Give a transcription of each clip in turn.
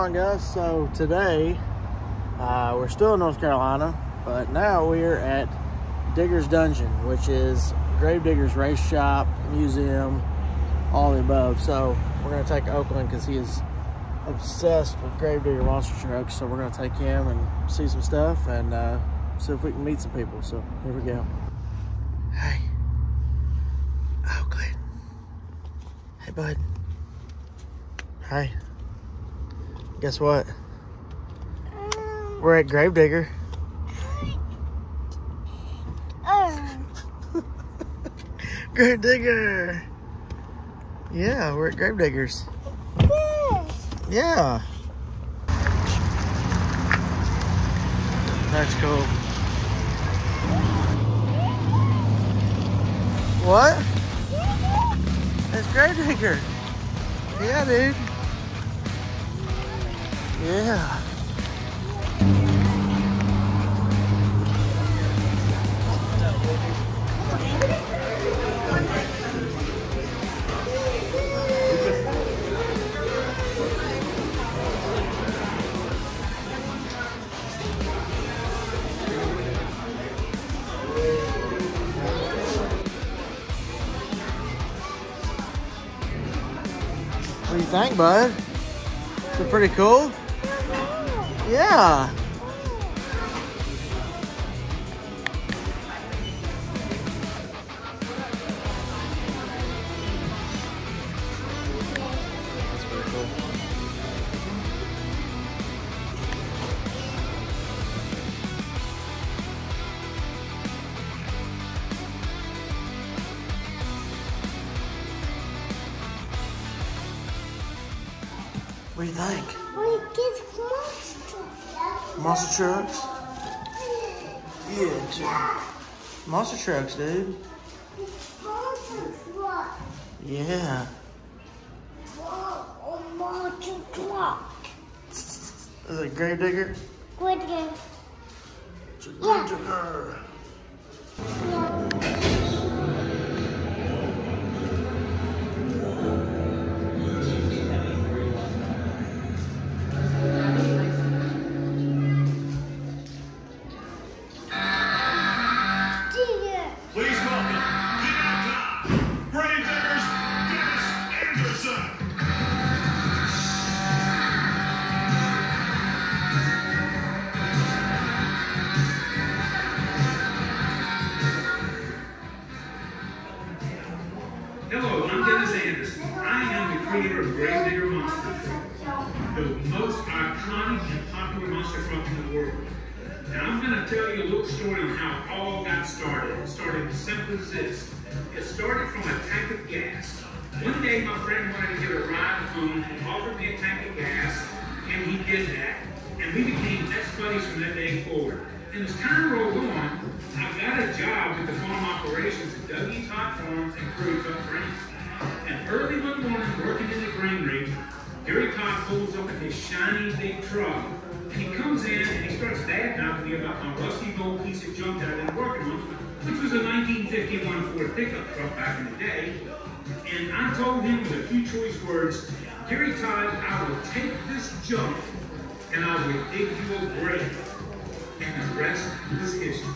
on, guys? So today we're still in North Carolina, but now we're at Digger's Dungeon, which is Gravedigger's race shop, museum, all the above. So we're going to take Oakland because he is obsessed with Gravedigger monster trucks. So we're going to take him and see some stuff and see if we can meet some people. So here we go. Hey, Oakland. Hey, bud. Hey. Guess what? We're at Gravedigger. Gravedigger. Yeah, we're at Gravedigger's. Yeah. That's cool. What? It's Gravedigger. Yeah, dude. Yeah. What do you think, bud? Is it pretty cool? Yeah. That's pretty cool. What do you think? Monster trucks? Yeah, dude. Monster trucks, dude. Yeah. Monster truck. Is it Gravedigger? Gravedigger. It's a Gravedigger. Hello, I'm Dennis Anderson. I am the creator of Gravedigger Monster Truck, the most iconic and popular monster truck in the world. Now I'm going to tell you a little story on how it all got started. It started as simple as this. It started from a tank of gas. One day my friend wanted to get a ride home and offered me a tank of gas, and he did that. And we became best buddies from that day forward. And as time rolled on, I got a job with the farm operations at W. Todd Farms and Prairie Truck Grain. And early one morning, working in the granary, Gary Todd pulls up in his shiny big truck, and he comes in and he starts bad-mouthing me about my rusty old piece of junk that I've been working on, which was a 1951 Ford pickup truck back in the day. And I told him with a few choice words, Gary Todd, I will take this junk and I will dig you a grave. And the rest is history.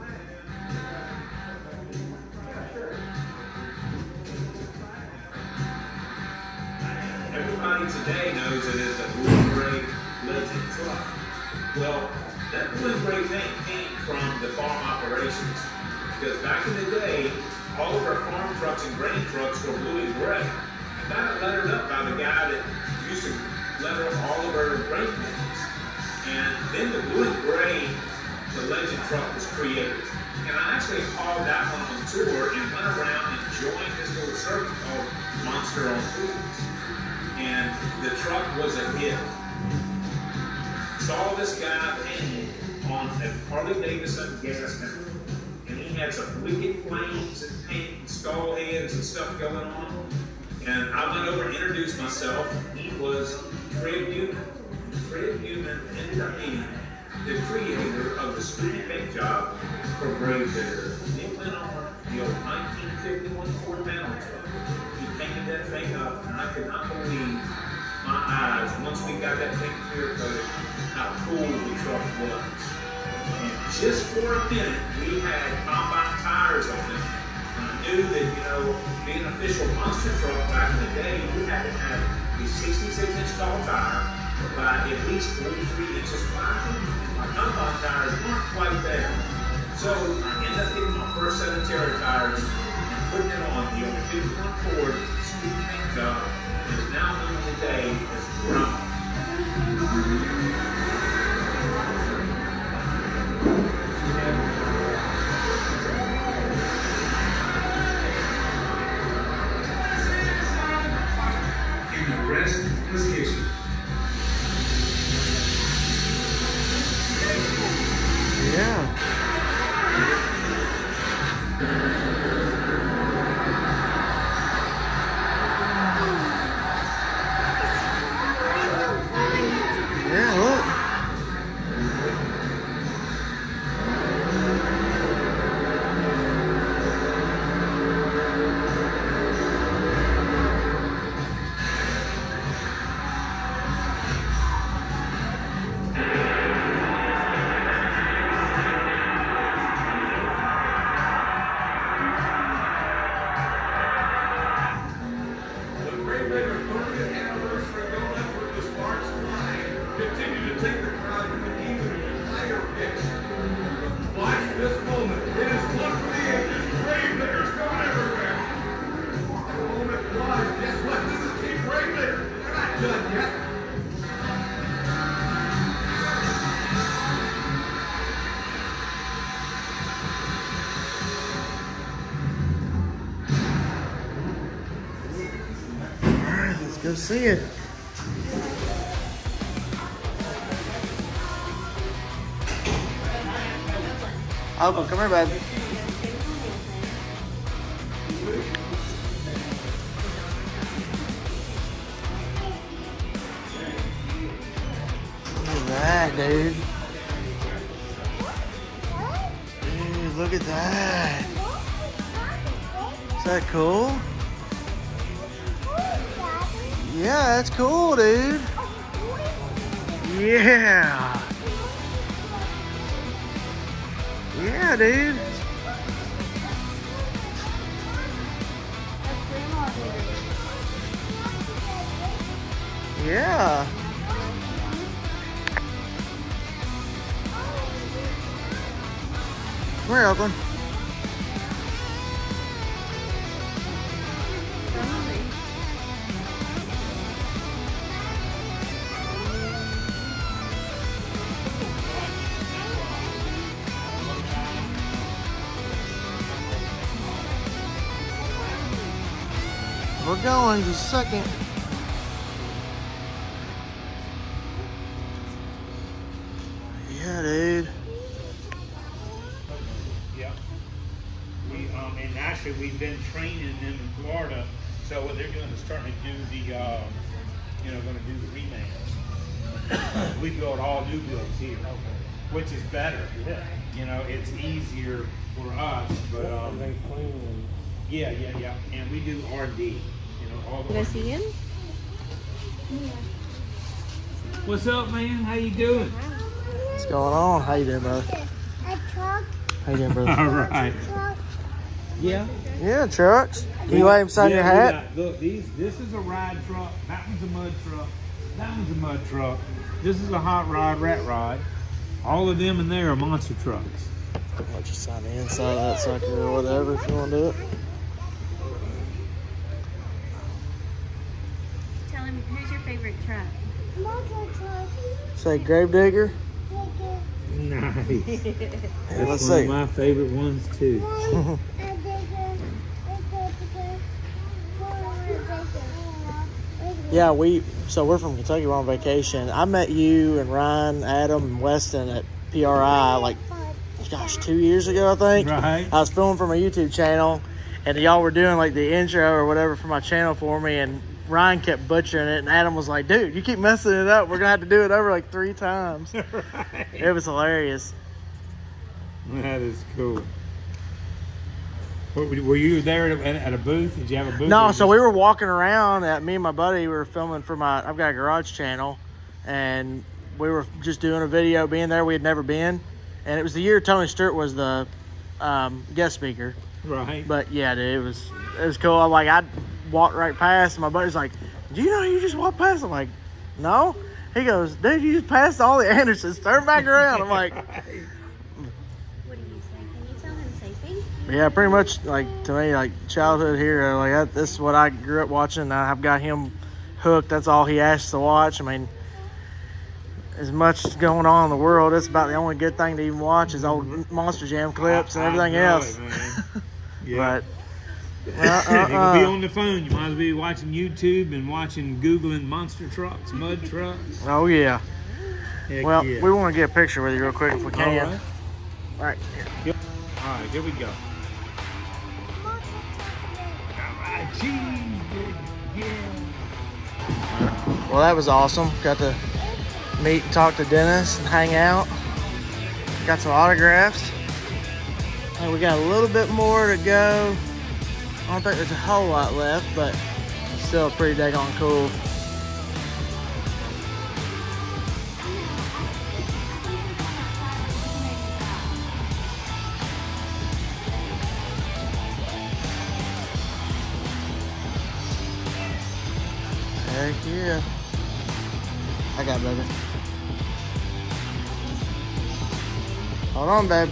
Everybody today knows it as a Blue and Gray Legend truck. Well, that Blue and Gray paint came from the farm operations. Because back in the day, all of our farm trucks and grain trucks were blue and gray. And that got lettered up by the guy that used to letter up all of our grain paintings. And then the Blue and Gray, the Legend truck was created. And I actually hauled that one on tour and went around and joined this little circuit called Monster on Wheels. And the truck was a hit. Saw this guy painting on a Harley Davidson gas tank. And he had some wicked flames and paint and skull heads and stuff going on. And I went over and introduced myself. He was Fred Newman. Fred Newman ended up being the creator of the speed paint job for Gravedigger. It went on the old 1951 Ford Mountain truck. He painted that thing up, and I could not believe my eyes, once we got that thing clear coated, how cool the truck was. And just for a minute, we had combine tires on it. And I knew that, you know, being an official monster truck back in the day, you had to have a 66-inch tall tire by at least 43 inches wide. My combine tires weren't quite there. So I ended up getting my first set of Terra tires and putting it on the old 51 Ford speed paint job. It is now known today as Brown. And the rest was history. Yeah. Yeah, look. Continue to take the crowd to an even higher pitch. Watch this moment. It is one for the ages. Grave Diggers going everywhere. The moment was. Guess what? This is Team Grave Digger. They're not done yet. All right, let's go see it. Alco, come here, bud. Look at that, dude. Dude, look at that. Is that cool? Yeah, that's cool, dude. Yeah. Yeah, dude. Yeah. Come here, Oakland. We're going just a second. Yeah, dude. Yeah. And actually we've been training them in Florida. So what they're doing is starting to do the, going to do the remands. We build all new builds here, which is better. Yeah. You know, it's easier for us, but yeah. And we do R&D. You know, all the. Can I see him? What's up, man? How you doing? What's going on? How you doing, brother? A truck. How you doing, brother? All right. Truck. Yeah. Yeah, trucks. Can you wave him sign your hat? Look, this is a ride truck. That one's a mud truck. That one's a mud truck. This is a hot rod, rat rod. All of them in there are monster trucks. I'll let you sign the inside of that sucker or whatever if you want to do it. Tell him, who's your favorite truck? Motor truck. Say Grave Digger. Nice. Yeah, let's see. My favorite ones too. Yeah, so we're from Kentucky. We're on vacation. I met you and Ryan, Adam, and Weston at PRI like, gosh, 2 years ago, I think. Right. I was filming for my YouTube channel, and y'all were doing like the intro or whatever for my channel for me, and Ryan kept butchering it, and Adam was like, dude, you keep messing it up. We're going to have to do it over like 3 times. Right. It was hilarious. That is cool. Were you there at a booth? Did you have a booth? No, so we were walking around. Me and my buddy we were filming for I've got a garage channel, and we were just doing a video being there. We had never been, and it was the year Tony Stewart was the guest speaker. Right. But yeah, dude, it was cool. I walked right past, and my buddy's like, "Do you know you just walked past?" I'm like, "No." He goes, "Dude, you just passed all the Andersons. Turn back around." I'm like, What do you say? Can you tell him safety? yeah, pretty much like to me, like childhood hero. Like this is what I grew up watching. I've got him hooked. That's all he asks to watch. I mean, as much as going on in the world, it's about the only good thing to even watch is old Monster Jam clips and everything else. Yeah. But You can be on the phone. You might as well be watching YouTube and Googling monster trucks, mud trucks. oh yeah. Heck Well, yeah. we want to get a picture with you real quick if we All can. right. All right. Yep. All right, here we go. All right, cheese, yeah. Well, that was awesome. Got to meet and talk to Dennis and hang out. Got some autographs. And we got a little bit more to go. I don't think there's a whole lot left, but still pretty daggone cool. Heck yeah. I got it, baby. Hold on, babe.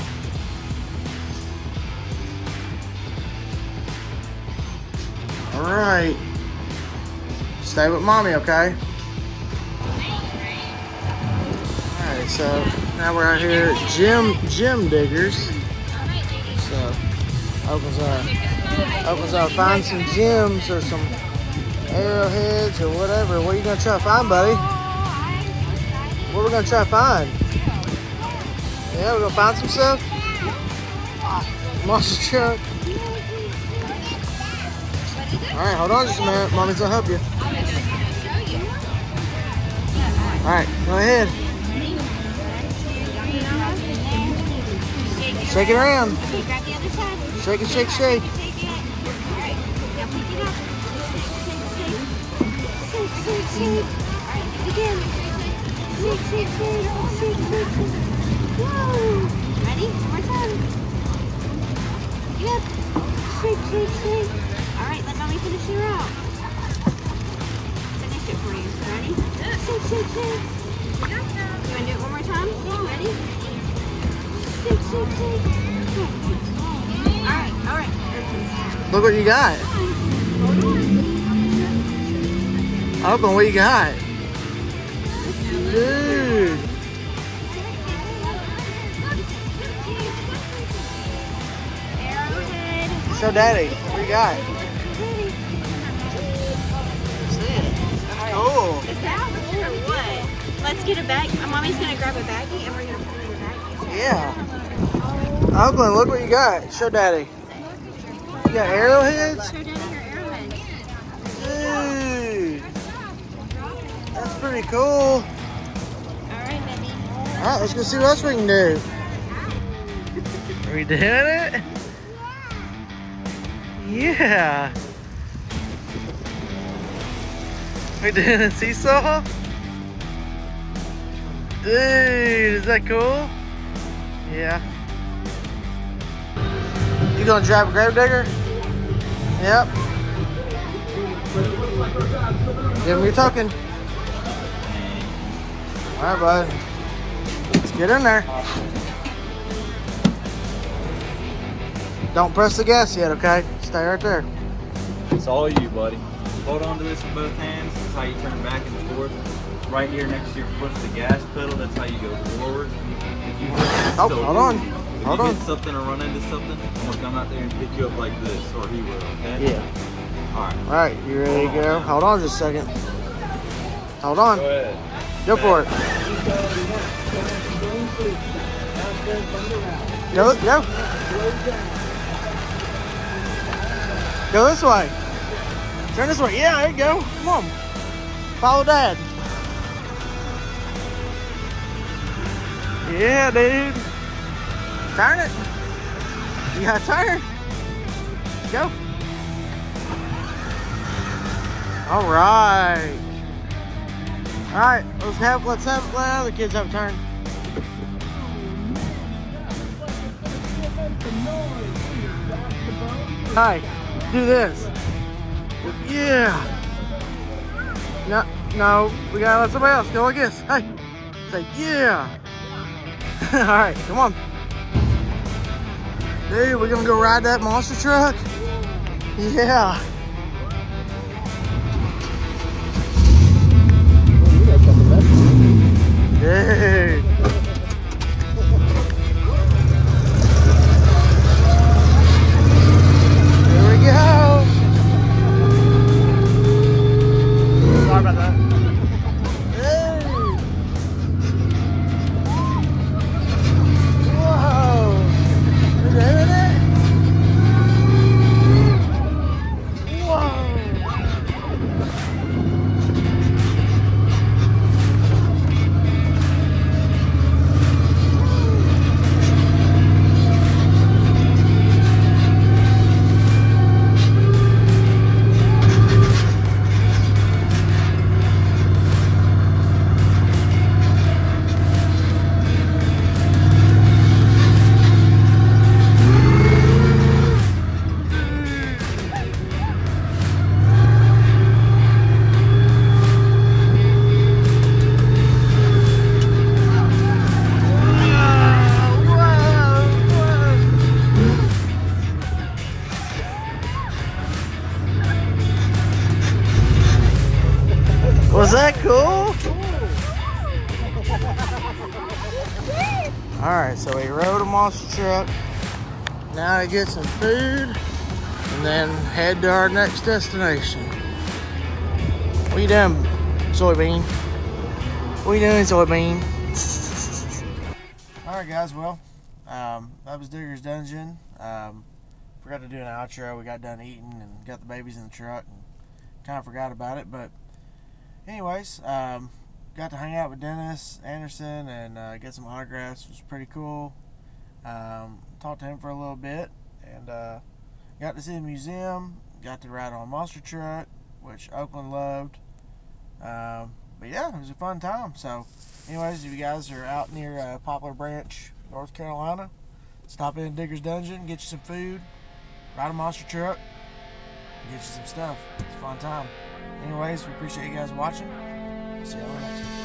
All right. Stay with mommy, okay? All right, so now we're out here at Gem Diggers. So opens up, find some gems or some arrowheads or whatever. What are you gonna try to find, buddy? What are we gonna try to find? Yeah, we're gonna find some stuff. Monster truck. All right, hold on just a minute. Mommy's gonna help you. All right, go ahead. Shake it around. Grab the other side. Shake it, shake, shake. Take it. Alright. Now pick it up. Shake, shake, shake. Alright, do it again. Shake, shake, shake. Shake, shake, shake. Whoa. Ready? One more time. Yep. Shake, shake, shake. Alright, let mommy finish your out. Finish it for you. Ready? Shake, shake, shake. You want to do it one more time? Ready? Shake, shake, shake. Alright. Look what you got. Open, what you got? Dude. Arrowhead. So, Daddy, what you got? See it. That's cool. Is that or what? Let's get a bag. Mommy's gonna grab a baggie and we're gonna put it in the baggie. Yeah. Oakland, look what you got. Show Daddy. You got arrowheads? Show Daddy your arrowheads. Dude. That's pretty cool. Alright, baby. Alright, let's go see what else we can do. Are we doing it? Yeah. We doing a seesaw? Dude, is that cool? Yeah. You gonna drive a gravedigger? Yep. Give him your token. Alright, bud. Let's get in there. Don't press the gas yet, okay? Stay right there. It's all you, buddy. Hold on to this with both hands. That's how you turn back and forth. Right here next to your foot's the gas pedal. That's how you go forward. If you Oh, hold on. If Hold you on. hit something or run into something, I'm gonna come out there and pick you up like this, or he will, okay? Yeah. Alright. Alright, you ready to go? Hold on just a second. Hold on. Go ahead. Go for it. Go. Go this way. Turn this way. Yeah, there you go. Come on. Follow Dad. Yeah, dude. Turn it. You gotta turn. Go. All right. All right. Let's let other kids have a turn. All right. Do this. Yeah. No. We gotta let somebody else go like this. Hey. Say yeah. All right. Come on. Dude, we're gonna go ride that monster truck? Yeah. Dude. Here we go. Sorry about that. Was that cool? Alright, so we rode a monster truck. Now to get some food and then head to our next destination. What you doing, soybean? What you doing, soybean? Alright guys, well, that was Digger's Dungeon. Forgot to do an outro. We got done eating and got the babies in the truck and kind of forgot about it, but anyways, got to hang out with Dennis Anderson and get some autographs. It was pretty cool. Talked to him for a little bit and got to see the museum. Got to ride on a monster truck, which Oakland loved. But yeah, it was a fun time. So anyways, if you guys are out near Poplar Branch, North Carolina, stop in Digger's Dungeon, get you some food, ride a monster truck, get you some stuff. It's a fun time. Anyways, we appreciate you guys watching. See you on the next one.